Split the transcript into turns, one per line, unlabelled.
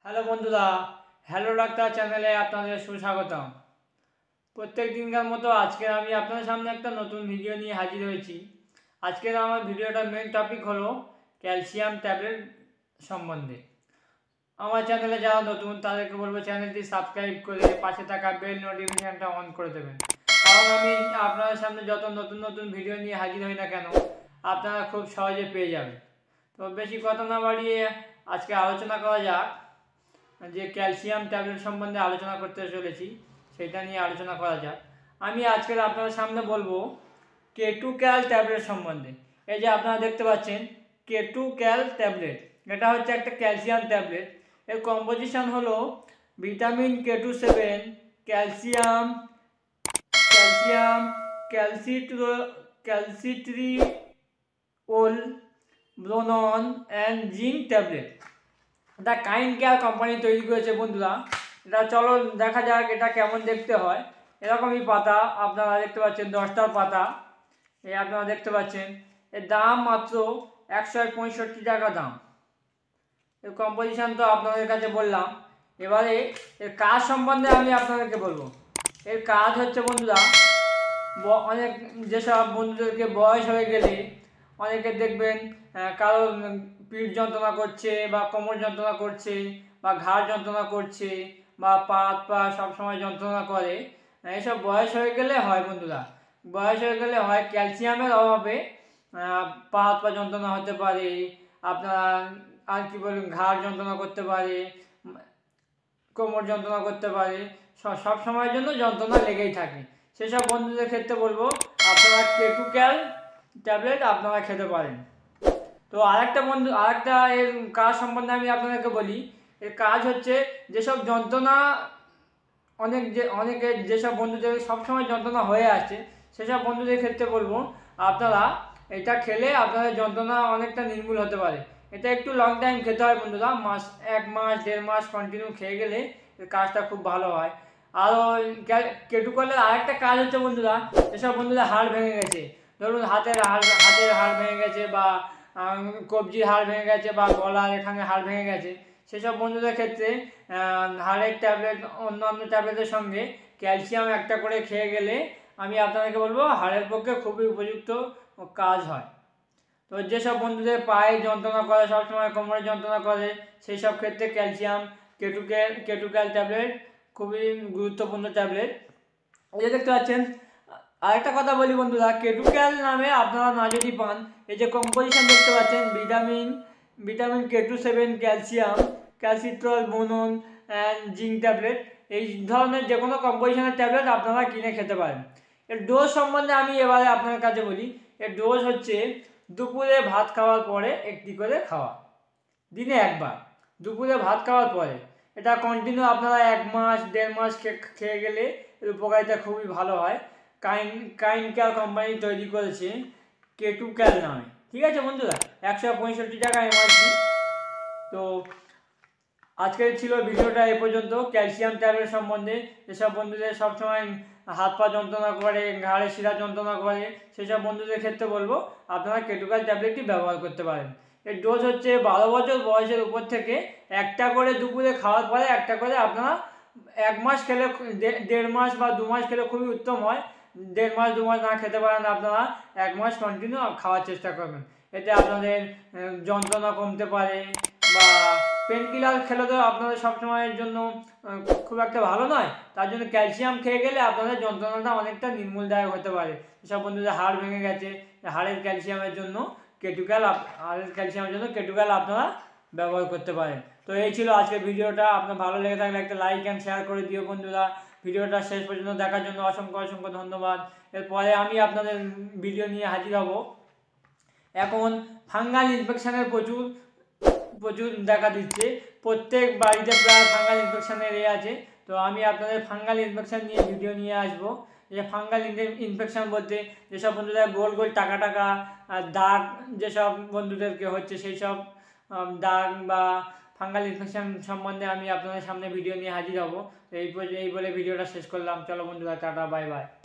Hello বন্ধুরা, hello doctor চ্যানেলে আপনাদের সুস্বাগতম। প্রত্যেক দিনকার মতো আজকে আমি আপনাদের সামনে একটা নতুন ভিডিও নিয়ে হাজির হয়েছি। আজকের আমার ভিডিওটার মেন টপিক হলো ক্যালসিয়াম ট্যাবলেট সম্বন্ধে। আমার চ্যানেলে যারা নতুন তাদেরকে বলবো চ্যানেলটি সাবস্ক্রাইব করে পাশে থাকা বেল নোটিফিকেশানটা অন করে দেবেন, কারণ আমি আপনাদের সামনে যত নতুন নতুন ভিডিও নিয়ে হাজির হই না কেন আপনারা খুব সহজে পেয়ে যাবেন। তো বেশি কথা না বাড়িয়ে আজকে আলোচনা করা যাক, যে ক্যালসিয়াম ট্যাবলেট সম্বন্ধে আলোচনা করতে চলেছি সেটা নিয়ে আলোচনা করা যাক। আমি আজকের আপনাদের সামনে বলবো K2 ক্যাল ট্যাবলেট সম্বন্ধে। এই যে আপনারা দেখতে পাচ্ছেন K2 ক্যাল ট্যাবলেট, এটা হচ্ছে একটা ক্যালসিয়াম ট্যাবলেট। এর কম্পোজিশন হলো vitamin K27, calcium calcium calcitriol, boron and zinc tablet. এটা কাইন্ড কেয়ার কোম্পানি তৈরি করেছে বন্ধুরা। এটা চলো দেখা যাক এটা কেমন দেখতে হয়। এরকমই পাতা আপনারা দেখতে পাচ্ছেন, 10টার পাতা। এই আপনারা দেখতে পাচ্ছেন এর দাম মাত্র 165 টাকা দাম। এর কম্পোজিশন তো আপনাদের কাছে বললাম। এবারে এর কাজ সম্বন্ধে আমি আপনাদেরকে বলবো। এর কাজ হচ্ছে বন্ধুরা, অনেক যেসব বন্ধুদেরকে বয়স হয়ে গেলে অনেকে দেখবেন কারো পিঠ যন্ত্রণা করছে বা কোমর যন্ত্রণা করছে বা ঘাড় যন্ত্রণা করছে বা পা সবসময় যন্ত্রণা করে, এইসব বয়স হয়ে গেলে হয় বন্ধুরা। বয়স হয়ে গেলে হয় ক্যালসিয়ামের অভাবে পা যন্ত্রণা হতে পারে, আপনার আর কি বলুন ঘাড় যন্ত্রণা করতে পারে, কোমর যন্ত্রণা করতে পারে, সব সময়ের জন্য যন্ত্রণা লেগেই থাকে। সেসব বন্ধুদের ক্ষেত্রে বলবো আপনারা K2 ক্যাল ট্যাবলেট আপনারা খেতে পারেন। তো আরেকটা এর কাজ সম্বন্ধে আমি আপনাদেরকে বলি। এর কাজ হচ্ছে যেসব যন্ত্রণা অনেকের যেসব বন্ধুদের সবসময় যন্ত্রণা হয়ে আসছে সেসব বন্ধুদের ক্ষেত্রে বলবো আপনারা এটা খেলে আপনাদের যন্ত্রণা অনেকটা নির্মূল হতে পারে। এটা একটু লং টাইম খেতে হয় বন্ধুরা, 1 মাস 1.5 মাস কন্টিনিউ খেয়ে গেলে এর কাজটা খুব ভালো হয়। আরও K2 ক্যালের আরেকটা কাজ হচ্ছে বন্ধুরা, যেসব বন্ধুরা হাড় ভেঙে গেছে, ধরুন হাতের হাড় ভেঙে গেছে বা কবজির হাড় ভেঙে গেছে বা গলার এখানে হাড় ভেঙে গেছে, সেসব বন্ধুদের ক্ষেত্রে হাড়ের ট্যাবলেট অন্যান্য ট্যাবলেটের সঙ্গে ক্যালসিয়াম একটা করে খেয়ে গেলে আমি আপনাদেরকে বলবো হাড়ের পক্ষে খুবই উপযুক্ত কাজ হয়। তো যেসব বন্ধুদের পায়ে যন্ত্রণা করে, সবসময় কোমরে যন্ত্রণা করে, সেই সব ক্ষেত্রে ক্যালসিয়াম K2 ক্যাল ট্যাবলেট খুবই গুরুত্বপূর্ণ ট্যাবলেট। এই দেখতে পাচ্ছেন। আরেকটা কথা বলি বন্ধুরা, K2 ক্যাল নামে আপনারা না যদি পান, এই যে কম্পোজিশন দেখতে পাচ্ছেন vitamin K27, calcium calcitriol, boron and zinc tablet, এই ধরনের যে কোনো কম্পোজিশনের ট্যাবলেট আপনারা কিনে খেতে পারেন। এর ডোজ সম্বন্ধে আমি এবারে আপনার কাছে বলি। এর ডোজ হচ্ছে দুপুরে ভাত খাওয়ার পরে একটি করে খাওয়া, দিনে একবার, দুপুরে ভাত খাওয়ার পরে। এটা কন্টিনিউ আপনারা 1 মাস 1.5 মাস খেয়ে গেলে এর উপকারিতা খুবই ভালো হয়। কাইন্ড কেয়ার কোম্পানি তৈরি করেছে K2 ক্যাল নামে। ঠিক আছে বন্ধুরা, 165 টাকা এমআরপি। তো আজকের ছিল ভিডিওটা এ পর্যন্ত ক্যালসিয়াম ট্যাবলেট সম্বন্ধে। যেসব বন্ধুদের সবসময় হাত পা যন্ত্রণা করে, ঘাড়ে শিরা যন্ত্রণা করে, সেসব বন্ধুদের ক্ষেত্রে বলবো আপনারা K2 ক্যাল ট্যাবলেটটি ব্যবহার করতে পারেন। এর ডোজ হচ্ছে 12 বছর বয়সের উপর থেকে একটা করে দুপুরে খাওয়ার পরে একটা করে আপনারা 1 মাস খেলে, 1.5 মাস বা 2 মাস খেলে খুবই উত্তম হয়। 1.5 মাস 2 মাস না খেতে পারেন আপনারা 1 মাস কন্টিনিউ খাওয়ার চেষ্টা করবেন। এতে আপনাদের যন্ত্রণা কমতে পারে। বা পেন কিলার খেলে তো আপনাদের সবসময়ের জন্য খুব একটা ভালো নয়, তার জন্য ক্যালসিয়াম খেয়ে গেলে আপনাদের যন্ত্রণাটা অনেকটা নির্মূলদায়ক হতে পারে। যেসব বন্ধুদের হাড় ভেঙে গেছে, হাড়ের ক্যালসিয়ামের জন্য K2 ক্যাল আপনারা ব্যবহার করতে পারেন। তো এই ছিল আজকের ভিডিওটা। আপনার ভালো লেগে থাকলে একটা লাইক অ্যান্ড শেয়ার করে দিও বন্ধুরা। ভিডিওটা শেষ পর্যন্ত দেখার জন্য অসংখ্য ধন্যবাদ। এরপরে আমি আপনাদের ভিডিও নিয়ে হাজির হব। এখন ফাঙ্গাল ইনফেকশনের প্রচুর দেখা দিচ্ছে, প্রত্যেক বাড়িতে প্রায় ফাঙ্গাল ইনফেকশনের আছে। তো আমি আপনাদের ফাঙ্গাল ইনফেকশন নিয়ে ভিডিও নিয়ে আসবো। যে ফাঙ্গাল ইনফেকশন বলতে যেসব বন্ধুরা গোল টাকা দাগ যেসব বন্ধুদেরকে হচ্ছে, সেই সব দাগ বা ফাঙ্গাল ইনফেকশন সম্বন্ধে আমি আপনাদের সামনে ভিডিও নিয়ে হাজির হব। এই বলে ভিডিওটা শেষ করলাম। চলো বন্ধুরা, টাটা, বাই বাই।